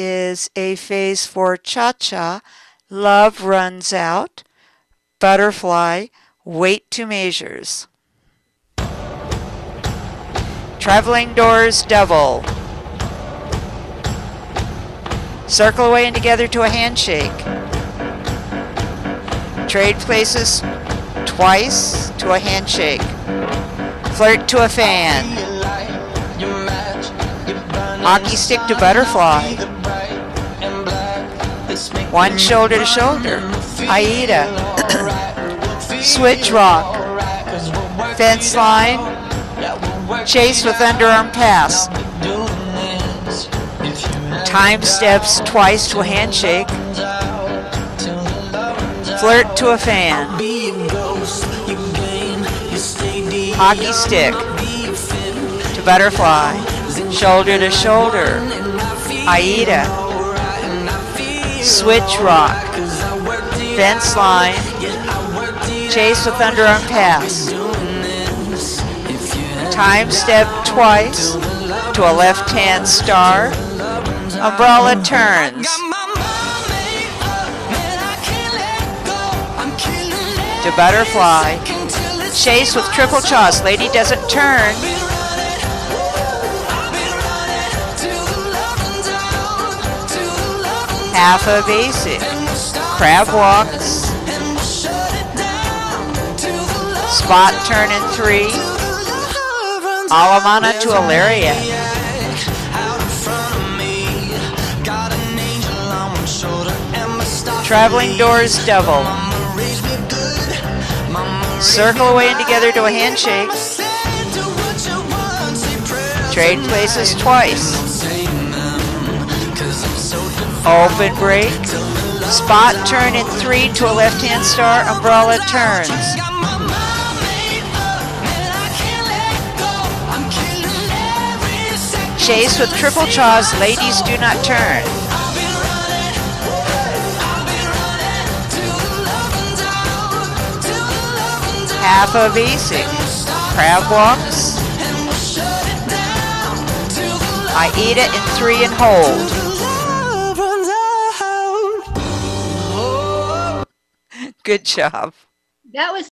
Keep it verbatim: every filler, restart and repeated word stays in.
is a phase for cha-cha. Love runs out. Butterfly. Wait two measures. Traveling doors double. Circle away and together to a handshake. Trade places twice to a handshake. Flirt to a fan. Hockey stick to butterfly. One shoulder to shoulder. Aida. Switch rock. Fence line. Chase with underarm pass. Time steps twice to a handshake. Flirt to a fan. Hockey stick to butterfly. Shoulder to shoulder. Aida. Switch rock. Fence line. Chase with underarm pass. Time step twice to a left hand star. Umbrella turns. To butterfly. Chase with triple choss. Lady doesn't turn. Half a basic. Crab walks. Spot turn in three. Alamana to a lariat. Traveling doors double. Circle away and together to a handshake. Trade places twice. Open break. Spot turn in three to a left hand star. Umbrella turns. Chase with triple chaws. Ladies do not turn. Half a basic. Crab walks. Aida in three and hold. Good job. That was